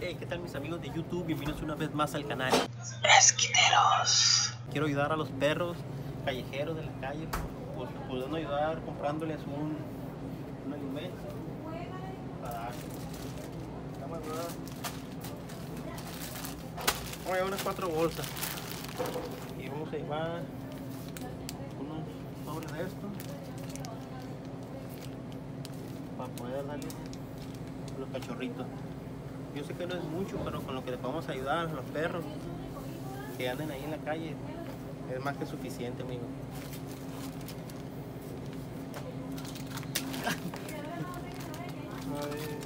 Hey, ¿qué tal mis amigos de YouTube? Bienvenidos una vez más al canal Resquiteros. Quiero ayudar a los perros callejeros de la calle, pues pudiendo ayudar comprándoles un alimento para darles. Vamos a llevar unas 4 bolsas y vamos a llevar unos sobres de esto para poder darles a los cachorritos. Yo sé que no es mucho, pero con lo que les podemos ayudar a los perros que anden ahí en la calle es más que suficiente, amigo. A ver.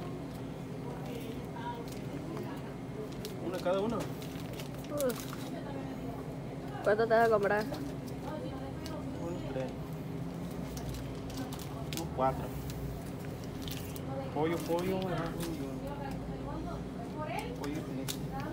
¿Uno cada uno? ¿Cuánto te vas a comprar? Unos 3. Unos 4. Pollo, pollo y filete.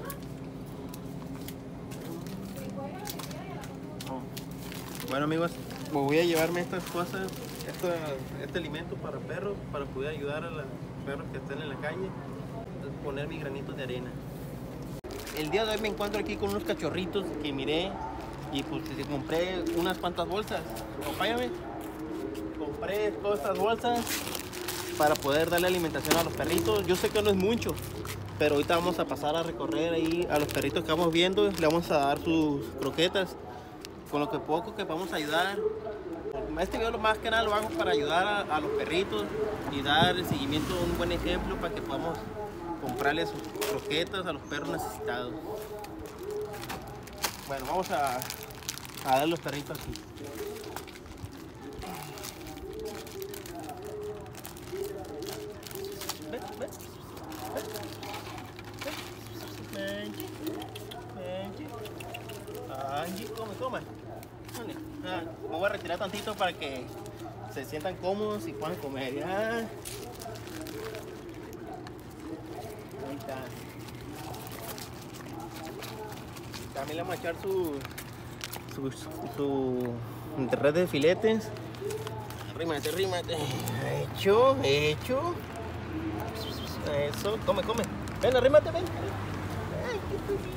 Bueno amigos, voy a llevarme estas cosas, este alimento para perros, para poder ayudar a los perros que están en la calle, poner mi granito de arena. El día de hoy me encuentro aquí con unos cachorritos que miré y pues compré unas cuantas bolsas. Acompáñame. Compré todas estas bolsas para poder darle alimentación a los perritos. Yo sé que no es mucho, pero ahorita vamos a pasar a recorrer ahí a los perritos que vamos viendo. Le vamos a dar sus croquetas. Con lo que poco que vamos a ayudar. Este video más que nada lo hago para ayudar a los perritos y dar el seguimiento, un buen ejemplo para que podamos comprarles sus croquetas a los perros necesitados. Bueno, vamos a dar los perritos aquí. Ven, ven, ven. Angie, come. Me voy a retirar tantito para que se sientan cómodos y puedan comer. ¿Ya? Ahí está. También le vamos a echar su red de filetes. Arrímate. Hecho. Eso, come. Ven, arrímate, ven. Ay, qué bonito.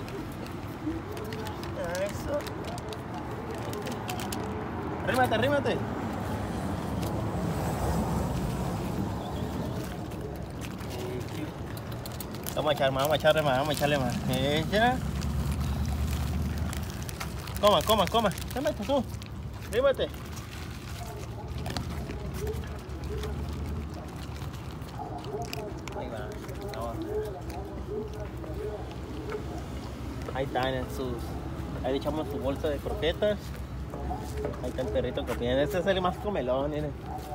Eso. Arrímate. Vamos a echarle más. Ella. Coma. Arrímate tú. Arrímate. Ahí va. Ahí están ahí le echamos su bolsa de croquetas. Ahí está el perrito comiendo. Este es el más comelón, miren.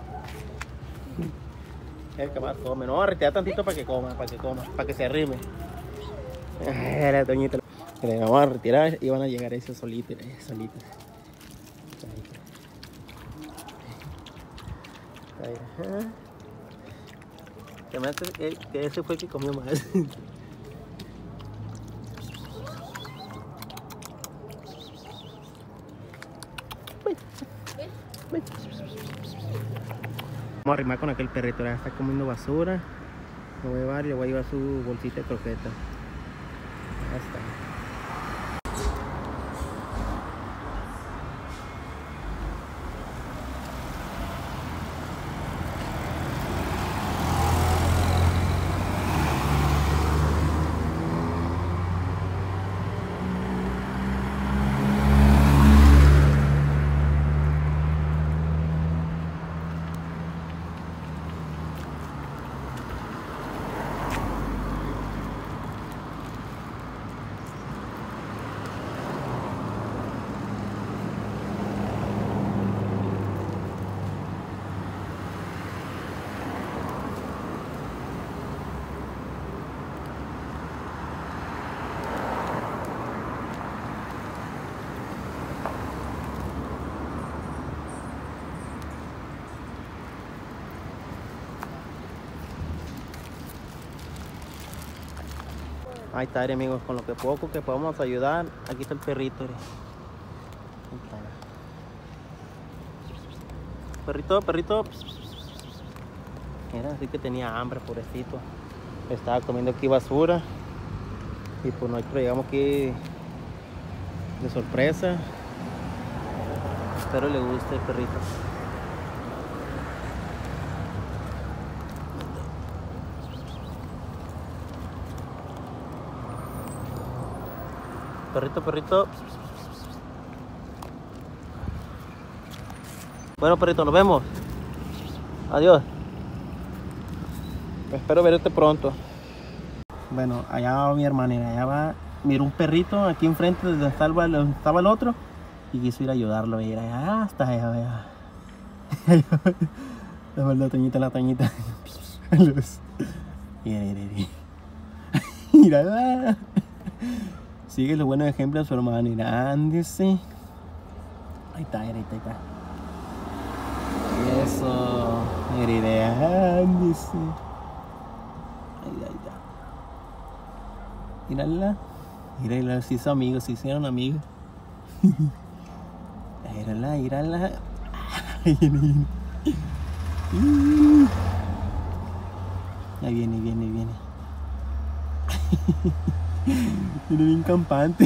El que más come. No, retirar tantito para que coma, para que se arrime. La Toñita. Le vamos a retirar y van a llegar esos solitos. Que ese fue el que comió más. Vamos a arrimar con aquel perrito, ya está comiendo basura. Lo voy a llevar y le voy a llevar su bolsita de croquetas. Ya está. Ahí está, amigos, con lo que poco que podamos ayudar. Aquí está el perrito. Perrito. Mira, así que tenía hambre, pobrecito. Estaba comiendo aquí basura. Y pues nosotros llegamos aquí de sorpresa. Espero le guste el perrito. Perrito, perrito. Bueno, perrito, nos vemos. Adiós. Espero verte pronto. Bueno, allá va mi hermana, allá va. Miró un perrito aquí enfrente donde estaba el otro y quiso ir a ayudarlo. Ir allá hasta allá. La Toñita, la Toñita. Mira. Sigue los buenos ejemplos de su hermano. Mira, ándese. Ahí está. Eso. Mira, ándese. Ahí está. Mírala, si son amigos, si hicieron amigos. Mírala. Ahí viene. Viene bien campante.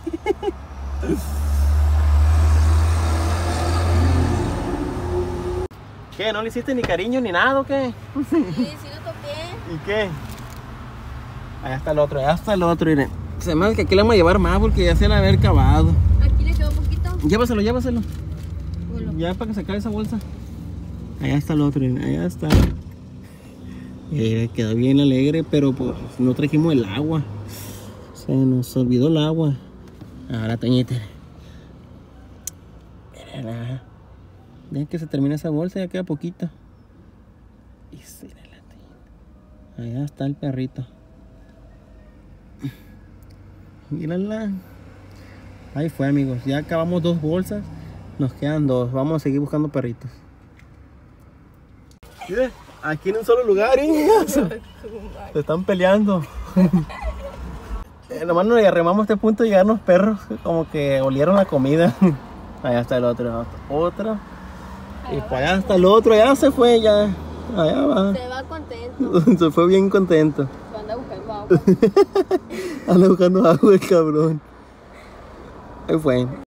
¿Qué? ¿No le hiciste ni cariño ni nada o qué? Sí, lo toqué. ¿Y qué? Allá está el otro, miren. Se me hace que aquí le vamos a llevar más porque ya se la haber acabado. Aquí le quedó un poquito. Llévaselo. Bueno. Ya para que se acabe esa bolsa. Allá está el otro, miren. Allá está. Quedó bien alegre, pero pues no trajimos el agua. Se nos olvidó el agua. Ahora, Toñita. Mírala. Deja que se termine esa bolsa, ya queda poquito. Y sí, allá está el perrito. Mírala. Ahí fue, amigos. Ya acabamos 2 bolsas. Nos quedan 2. Vamos a seguir buscando perritos. Mire, aquí en un solo lugar, se están peleando. Nomás nos arremamos a este punto de llegarnos perros. Como que olieron la comida. Allá está el otro. Y pues allá está el otro. Ya se fue, ya. Allá va. Se va contento. Se fue bien contento. Anda buscando agua. Anda buscando agua el cabrón. Ahí fue.